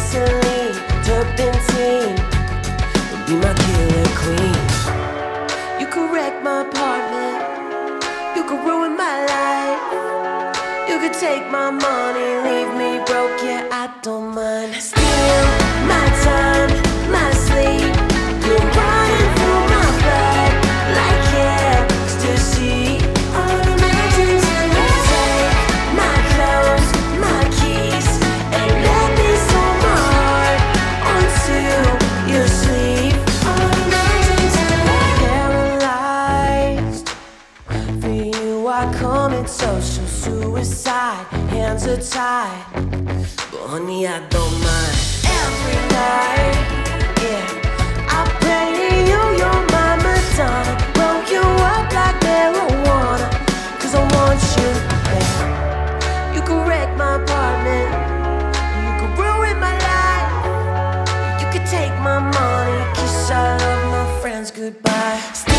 gasoline, turpentine, and be my killer queen. You could wreck my apartment, you could ruin my life, you could take my money, leave me broke, yeah, I don't mind. Steal my time, my sleep, you're running through my blood like ecstasy. All the mountains and you take my clothes, my keys, and let me sew my heart onto your sleeve. All the mountains and I'm paralyzed. For you I commit social suicide. Hands are tied, but honey I don't mind. Every night, yeah, I pray to you, you're my Madonna. Roll you up like marijuana, 'cause I want you bad. You can wreck my apartment, you can ruin my life, you can take my money, kiss all of my friends goodbye.